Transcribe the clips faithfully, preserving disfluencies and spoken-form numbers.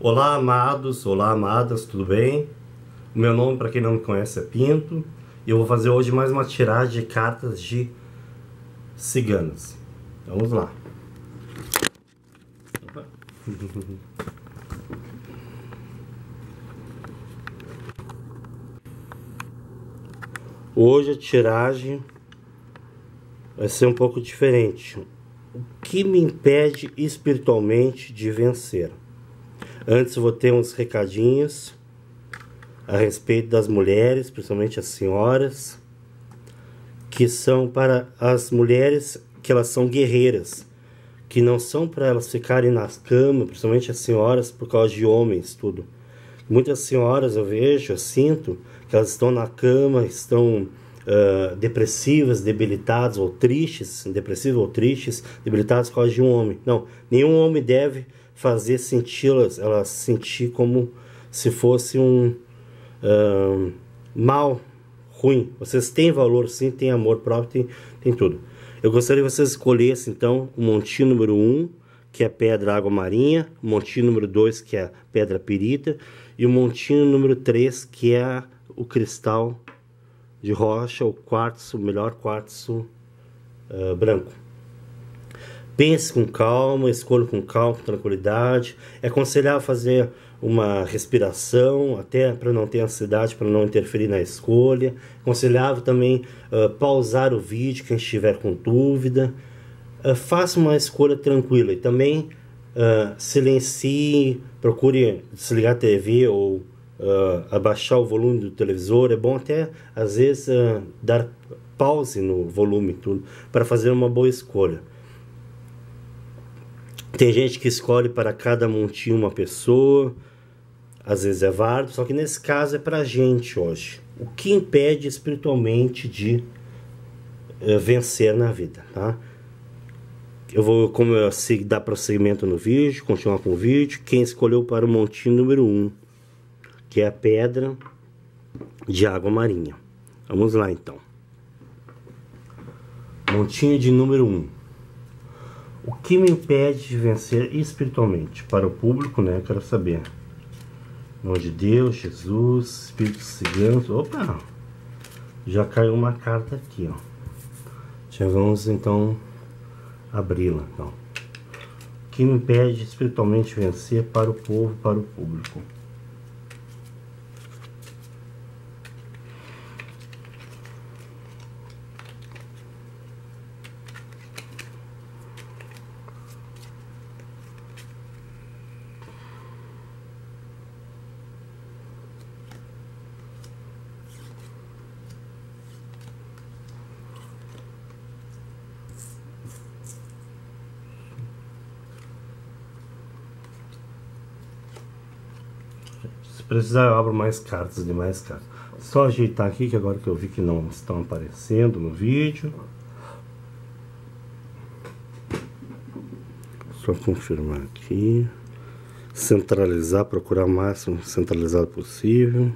Olá, amados, olá, amadas, tudo bem? O meu nome, para quem não me conhece, é Pinto. E eu vou fazer hoje mais uma tiragem de cartas de ciganas. Vamos lá. Hoje a tiragem vai ser um pouco diferente. O que me impede espiritualmente de vencer? Antes eu vou ter uns recadinhos a respeito das mulheres, principalmente as senhoras, que são para as mulheres que elas são guerreiras, que não são para elas ficarem nas camas, principalmente as senhoras, por causa de homens, tudo. Muitas senhoras eu vejo, eu sinto, que elas estão na cama, estão uh, depressivas, debilitadas ou tristes, depressivas ou tristes, debilitadas por causa de um homem. Não, nenhum homem deve fazer senti-las, elas sentir como se fosse um uh, mal, ruim. Vocês têm valor sim, têm amor próprio, tem, tem tudo. Eu gostaria que vocês escolhessem então o montinho número um, que é a pedra água marinha, o montinho número dois, que é a pedra pirita, e o montinho número três, que é o cristal de rocha, o quartzo, o melhor quartzo uh, branco. Pense com calma, escolha com calma, com tranquilidade. É aconselhável fazer uma respiração, até para não ter ansiedade, para não interferir na escolha. É aconselhável também uh, pausar o vídeo, quem estiver com dúvida. Uh, faça uma escolha tranquila e também uh, silencie, procure desligar a T V ou uh, abaixar o volume do televisor. É bom até, às vezes, uh, dar pause no volume tudo para fazer uma boa escolha. Tem gente que escolhe para cada montinho uma pessoa, às vezes é válido, só que nesse caso é para a gente hoje. O que impede espiritualmente de uh, vencer na vida, tá? Eu vou, como eu sei, dar prosseguimento no vídeo, continuar com o vídeo. Quem escolheu para o montinho número um, que é a pedra de água marinha. Vamos lá então. Montinho de número um. O que me impede de vencer espiritualmente? Para o público, né? Eu quero saber. Em nome de Deus, Jesus, Espíritos Ciganos. Opa! Já caiu uma carta aqui, ó. Já vamos então abri-la. Então. O que me impede espiritualmente de vencer para o povo, para o público? Se precisar eu abro mais cartas, de mais cartas. Só ajeitar aqui, que agora que eu vi que não estão aparecendo no vídeo. Só confirmar aqui. Centralizar, procurar o máximo centralizado possível.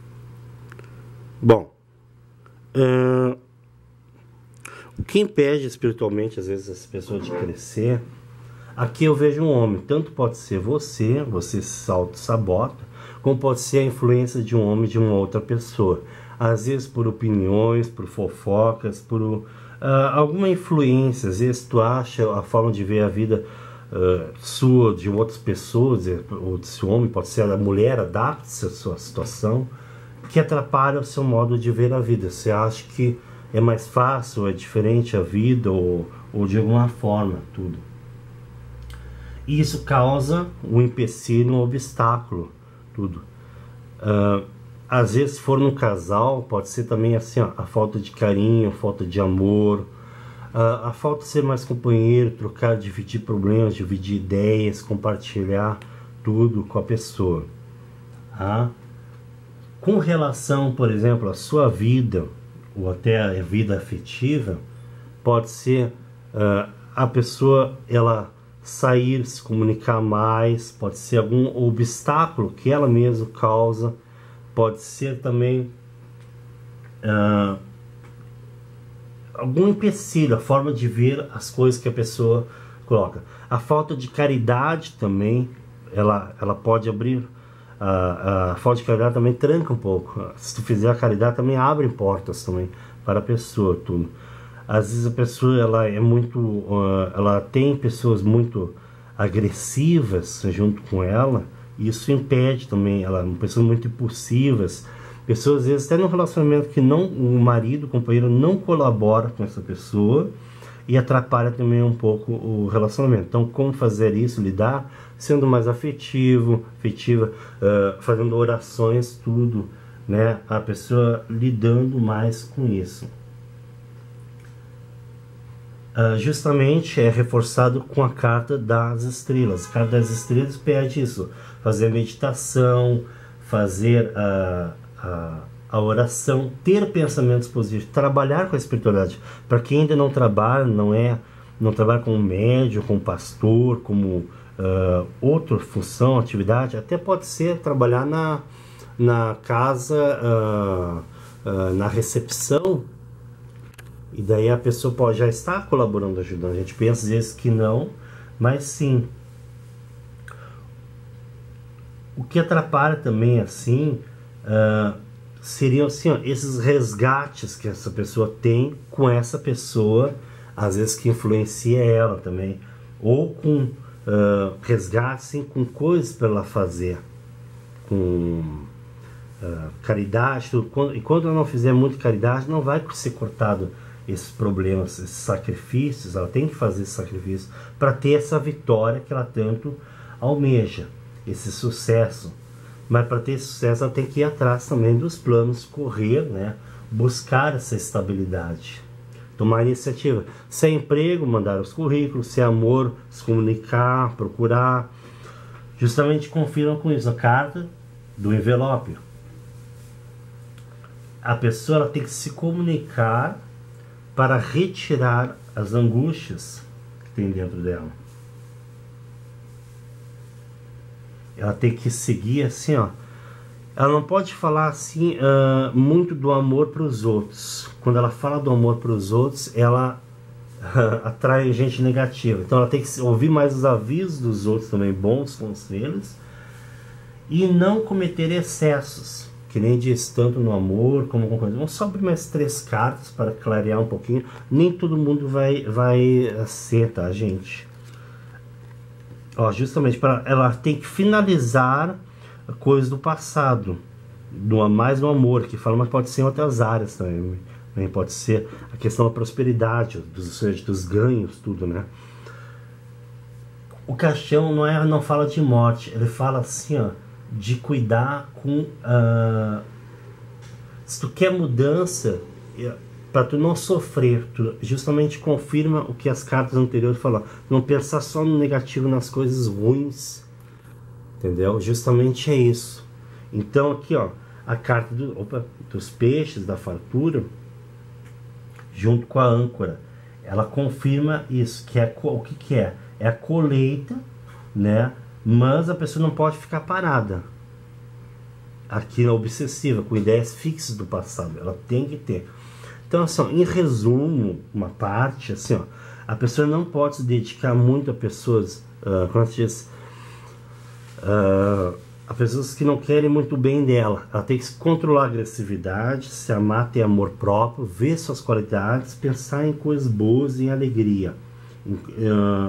Bom. Uh, o que impede espiritualmente, às vezes, essa pessoa de crescer? Aqui eu vejo um homem. Tanto pode ser você, você se auto-sabota, como pode ser a influência de um homem de uma outra pessoa. Às vezes por opiniões, por fofocas, por uh, alguma influência. Às vezes tu acha a forma de ver a vida uh, sua, de outras pessoas, ou desse homem, pode ser a mulher, adapta-se à sua situação, que atrapalha o seu modo de ver a vida. Você acha que é mais fácil, é diferente a vida, ou, ou de alguma forma, tudo. E isso causa um empecilho, um obstáculo, tudo. Uh, às vezes, se for no casal, pode ser também assim, ó, a falta de carinho, a falta de amor, uh, a falta de ser mais companheiro, trocar, dividir problemas, dividir ideias, compartilhar tudo com a pessoa. Tá? Com relação, por exemplo, à sua vida, ou até a vida afetiva, pode ser uh, a pessoa, ela sair, se comunicar mais, pode ser algum obstáculo que ela mesma causa, pode ser também uh, algum empecilho, a forma de ver as coisas que a pessoa coloca. A falta de caridade também ela, ela pode abrir. A, a falta de caridade também tranca um pouco. Se tu fizer a caridade, também abre portas também para a pessoa, tudo. Às vezes a pessoa, ela é muito, uh, ela tem pessoas muito agressivas junto com ela, e isso impede também, ela, pessoas muito impulsivas, pessoas às vezes até no relacionamento que não, o marido, o companheiro não colabora com essa pessoa, e atrapalha também um pouco o relacionamento. Então, como fazer isso, lidar, sendo mais afetivo, afetiva, uh, fazendo orações, tudo, né? A pessoa lidando mais com isso. Uh, justamente é reforçado com a carta das estrelas. A carta das estrelas pede isso, fazer meditação, fazer a, a, a oração, ter pensamentos positivos, trabalhar com a espiritualidade. Para quem ainda não trabalha, não é, não trabalha como médium, como pastor, como uh, outra função, atividade, até pode ser trabalhar na, na casa, uh, uh, na recepção. E daí a pessoa pode já estar colaborando, ajudando. A gente pensa às vezes que não, mas sim. O que atrapalha também, assim, uh, seriam assim, ó, esses resgates que essa pessoa tem com essa pessoa, às vezes que influencia ela também. Ou com uh, resgate, assim, com coisas para ela fazer. Com uh, caridade, tudo. Quando, e quando ela não fizer muito caridade, não vai ser cortado esses problemas, esses sacrifícios. Ela tem que fazer esse sacrifício para ter essa vitória que ela tanto almeja, esse sucesso. Mas para ter esse sucesso, ela tem que ir atrás também dos planos, correr, né? Buscar essa estabilidade, tomar iniciativa. Se é emprego, mandar os currículos. Se é amor, se comunicar, procurar. Justamente confirma com isso a carta do envelope. A pessoa, ela tem que se comunicar para retirar as angústias que tem dentro dela. Ela tem que seguir assim, ó. Ela não pode falar assim uh, muito do amor para os outros. Quando ela fala do amor para os outros, ela uh, atrai gente negativa. Então ela tem que ouvir mais os avisos dos outros também, bons conselhos, e não cometer excessos. Que nem diz, tanto no amor como com coisa. Vamos só abrir mais três cartas para clarear um pouquinho. Nem todo mundo vai, vai ser, tá, gente? Ó, justamente para ela tem que finalizar coisas do passado, do mais no amor, que fala, mas pode ser em outras áreas também. Também pode ser a questão da prosperidade, dos, dos ganhos, tudo, né? O caixão não é, não fala de morte, ele fala assim, ó, de cuidar com uh, se tu quer mudança, para tu não sofrer, tu justamente confirma o que as cartas anteriores falaram, não pensar só no negativo, nas coisas ruins, entendeu? Justamente é isso. Então aqui, ó, a carta do, opa, dos peixes, da fartura, junto com a âncora, ela confirma isso, que é o que que é? É a colheita, né? Mas a pessoa não pode ficar parada aqui na obsessiva, com ideias fixas do passado. Ela tem que ter. Então, assim, ó, em resumo, uma parte, assim, ó, a pessoa não pode se dedicar muito a pessoas, uh, como se diz, uh, a pessoas que não querem muito bem dela. Ela tem que controlar a agressividade, se amar, ter amor próprio, ver suas qualidades, pensar em coisas boas e em alegria. Uh,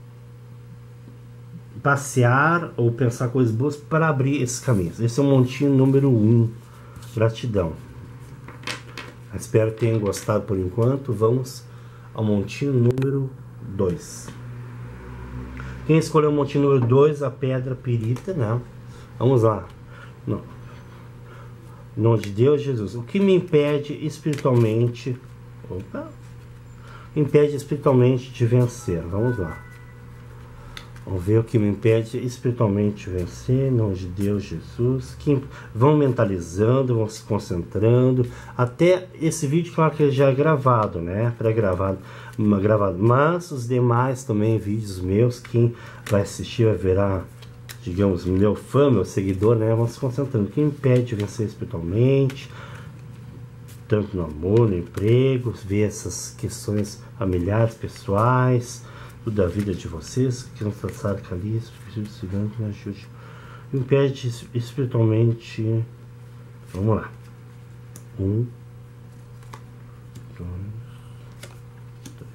passear ou pensar coisas boas para abrir esses caminhos. Esse é o montinho número um. Gratidão. Espero que tenham gostado por enquanto. Vamos ao montinho número dois. Quem escolheu o montinho número dois, a pedra pirita, né? Vamos lá. Não. Em nome de Deus, Jesus. O que me impede espiritualmente... Opa! Impede espiritualmente de vencer. Vamos lá. Vamos ver o que me impede espiritualmente de vencer, em nome de Deus, Jesus. Que vão mentalizando, vão se concentrando. Até esse vídeo, claro que já é gravado, né? Pré-gravado, gravado. Mas os demais também, vídeos meus, quem vai assistir vai virar, digamos, meu fã, meu seguidor, né? Vão se concentrando. O que me impede de vencer espiritualmente, tanto no amor, no emprego, ver essas questões familiares, pessoais, da vida de vocês, que não traçar caliço, Espírito Santo me ajude. Impede espiritualmente. Vamos lá. Um, dois, três,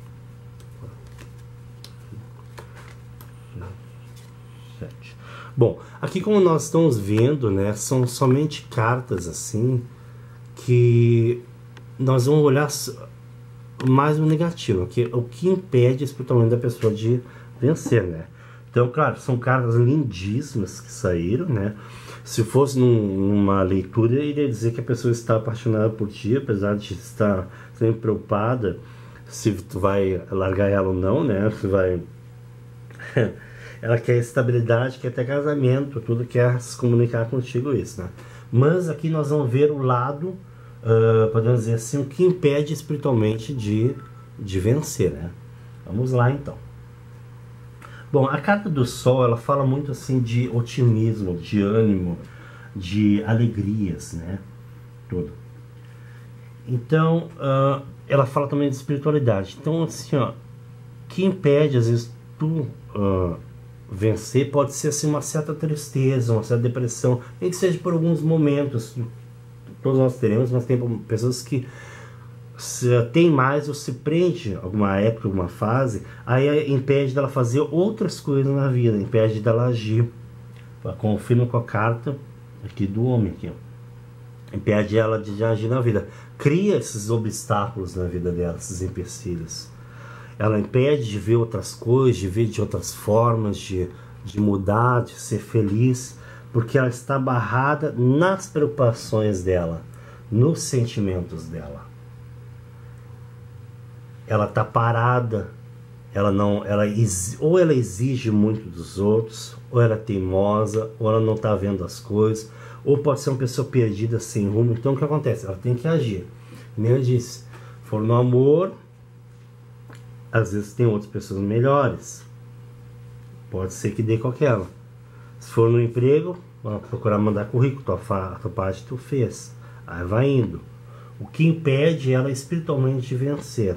quatro, cinco, seis, sete. Bom, aqui como nós estamos vendo, né, são somente cartas assim que nós vamos olhar mais no negativo, que o que impede espiritualmente da pessoa de vencer, né? Então, claro, são cartas lindíssimas que saíram, né? Se fosse num, numa leitura, eu iria dizer que a pessoa está apaixonada por ti, apesar de estar sempre preocupada se tu vai largar ela ou não, né? Se vai... ela quer estabilidade, quer ter casamento, tudo quer se comunicar contigo, isso, né? Mas aqui nós vamos ver o lado... Uh, podemos dizer assim, o que impede espiritualmente de, de vencer, né? Vamos lá então. Bom, a carta do Sol, ela fala muito assim de otimismo, de ânimo, de alegrias, né? Tudo. Então, uh, ela fala também de espiritualidade. Então, assim, ó, o que impede às vezes tu uh, vencer pode ser assim uma certa tristeza, uma certa depressão, nem que seja por alguns momentos. Todos nós teremos, mas tem pessoas que se tem mais ou se prende alguma época, alguma fase, aí impede dela fazer outras coisas na vida, impede dela agir. Confirma com a carta aqui do homem, aqui, ó. Impede ela de agir na vida. Cria esses obstáculos na vida dela, esses empecilhos. Ela impede de ver outras coisas, de ver de outras formas, de, de mudar, de ser feliz, porque ela está barrada nas preocupações dela, nos sentimentos dela. Ela está parada, ela não, ela ou ela exige muito dos outros, ou ela é teimosa, ou ela não está vendo as coisas, ou pode ser uma pessoa perdida, sem rumo. Então o que acontece? Ela tem que agir. Nem eu disse, for no amor, às vezes tem outras pessoas melhores, pode ser que dê com aquela. Se for no emprego, procurar mandar currículo, tua, a tua parte tu fez. Aí vai indo. O que impede ela espiritualmente de vencer.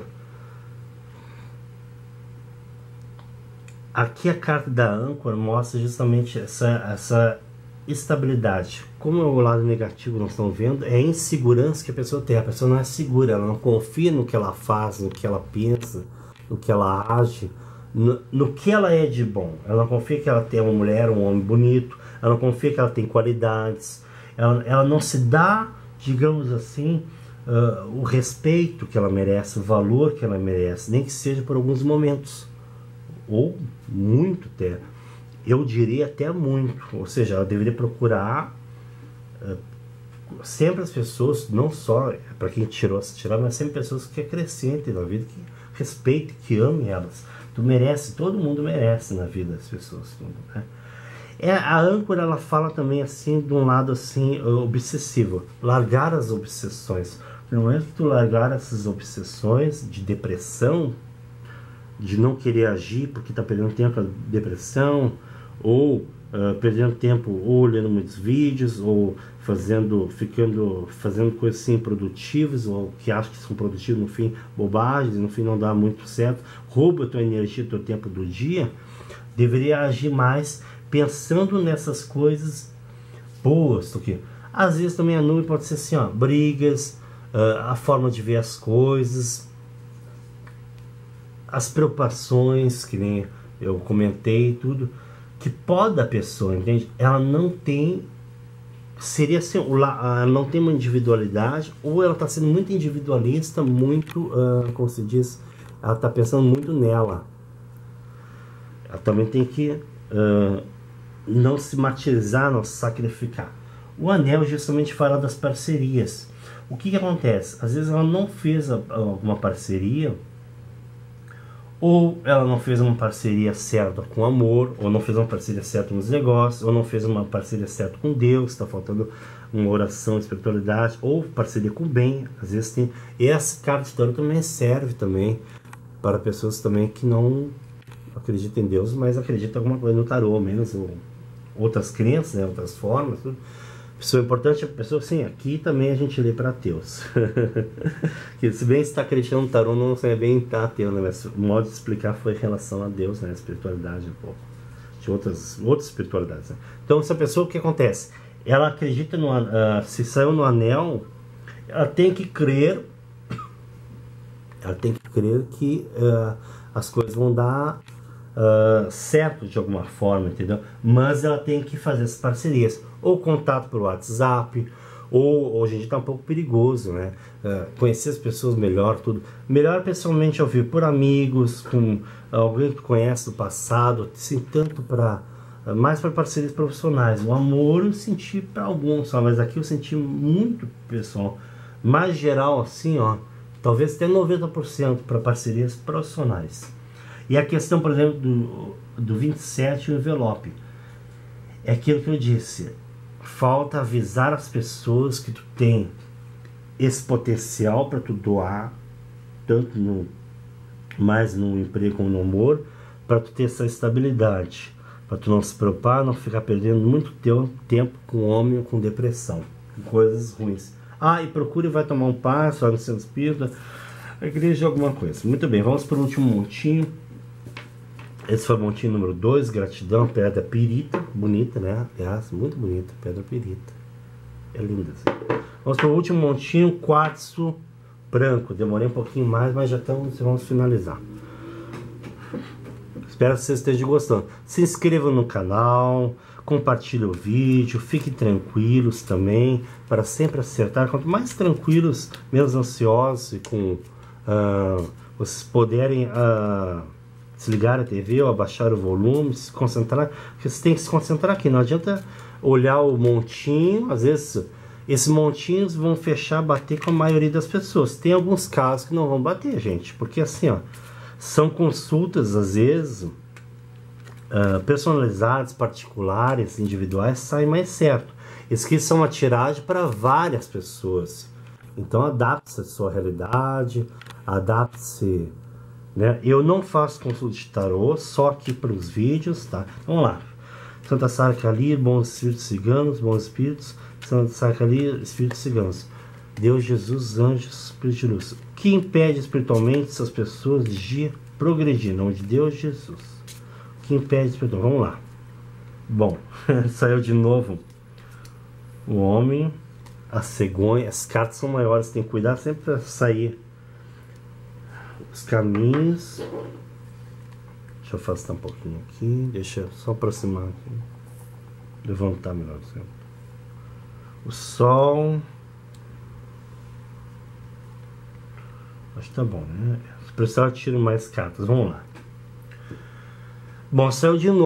Aqui a carta da âncora mostra justamente essa, essa estabilidade. Como é o lado negativo nós estamos vendo, é a insegurança que a pessoa tem. A pessoa não é segura, ela não confia no que ela faz, no que ela pensa, no que ela age. No, no que ela é de bom. Ela não confia que ela tem uma mulher, um homem bonito, ela não confia que ela tem qualidades, ela, ela não se dá, digamos assim, uh, o respeito que ela merece, o valor que ela merece, nem que seja por alguns momentos, ou muito até, eu diria até muito, ou seja, ela deveria procurar uh, sempre as pessoas, não só para quem tirou, se tirar, mas sempre pessoas que acrescentem na vida, que respeitem, que amem elas. Tu merece, todo mundo merece na vida das pessoas, né? É, a âncora, ela fala também assim, de um lado assim, obsessivo, largar as obsessões. Não é que tu largar essas obsessões de depressão, de não querer agir porque tá perdendo tempo com a depressão, ou uh, perdendo tempo ou olhando muitos vídeos, ou fazendo, ficando, fazendo coisas assim produtivas, ou que acha que são produtivas, no fim, bobagens, no fim não dá muito certo, rouba a tua energia, teu tempo do dia. Deveria agir mais pensando nessas coisas boas do que... Às vezes também a nuvem pode ser assim, ó, brigas, uh, a forma de ver as coisas, as preocupações, que nem eu comentei, tudo, que pode a pessoa, entende? Ela não tem, seria assim, ela não tem uma individualidade, ou ela está sendo muito individualista, muito, uh, como se diz, ela está pensando muito nela. Ela também tem que uh, não se martirizar, não se sacrificar. O anel justamente fala das parcerias. O que que acontece? Às vezes ela não fez alguma parceria, ou ela não fez uma parceria certa com amor, ou não fez uma parceria certa nos negócios, ou não fez uma parceria certa com Deus, está faltando uma oração, espiritualidade, ou parceria com o bem. Às vezes tem... Essa carta de tarô também serve também para pessoas também que não acreditam em Deus, mas acreditam em alguma coisa no tarô, menos ou outras crenças, né, outras formas, tudo. Pessoa importante é a pessoa, sim, aqui também a gente lê para ateus. Que se bem está acreditando no tarô, não é bem tá ateu, né? Mas o modo de explicar foi em relação a Deus, né? A espiritualidade um pouco. De outras, outras espiritualidades, né? Então, essa pessoa, o que acontece? Ela acredita no... Uh, se saiu no anel, ela tem que crer... Ela tem que crer que uh, as coisas vão dar uh, certo de alguma forma, entendeu? Mas ela tem que fazer as parcerias. Ou contato por WhatsApp, ou hoje em dia está um pouco perigoso, né? Uh, conhecer as pessoas melhor, tudo. Melhor pessoalmente ouvir por amigos, com alguém que conhece do passado, assim, tanto para... Uh, mais para parcerias profissionais. O amor eu senti para alguns, só, mas aqui eu senti muito pessoal. Mais geral, assim, ó, talvez até noventa por cento para parcerias profissionais. E a questão, por exemplo, do, do vinte e sete, o envelope. É aquilo que eu disse. Falta avisar as pessoas que tu tem esse potencial para tu doar, tanto no, mais no emprego como no amor, para tu ter essa estabilidade. Para tu não se preocupar, não ficar perdendo muito teu tempo com homem ou com depressão, com coisas ruins. Ah, e procure, vai tomar um passo, vai no centro espírita, a igreja, alguma coisa. Muito bem, vamos para o último montinho. Esse foi o montinho número dois, gratidão, pedra pirita, bonita, né? Aliás, muito bonita, pedra pirita. É linda, assim. Vamos para o último montinho, quartzo branco. Demorei um pouquinho mais, mas já estamos, vamos finalizar. Espero que vocês estejam gostando. Se inscrevam no canal, compartilhem o vídeo, fiquem tranquilos também, para sempre acertar. Quanto mais tranquilos, menos ansiosos e com uh, vocês puderem uh, desligar a T V ou abaixar o volume, se concentrar, porque você tem que se concentrar aqui. Não adianta olhar o montinho, às vezes esses montinhos vão fechar, bater com a maioria das pessoas. Tem alguns casos que não vão bater, gente, porque assim, ó, são consultas, às vezes, uh, personalizadas, particulares, individuais, saem mais certo. Esses aqui são uma tiragem para várias pessoas. Então, adapte-se à sua realidade, adapte-se, né? Eu não faço consulta de tarô, só aqui para os vídeos, tá? Vamos lá. Santa Sara Cali, bons espíritos ciganos, bons espíritos. Santa Sara Cali, espíritos ciganos. Deus, Jesus, anjos, espíritos de luz. O que impede espiritualmente essas pessoas de progredir? Em nome de Deus, Jesus. O que impede espiritualmente? Vamos lá. Bom, saiu de novo o homem, a cegonha. As cartas são maiores, tem que cuidar sempre para sair os caminhos. Deixa eu afastar um pouquinho aqui. Deixa eu só aproximar aqui. Levantar melhor. Sempre. O sol. Acho que tá bom, né? Se precisar eu tiro mais cartas. Vamos lá. Bom, saiu de novo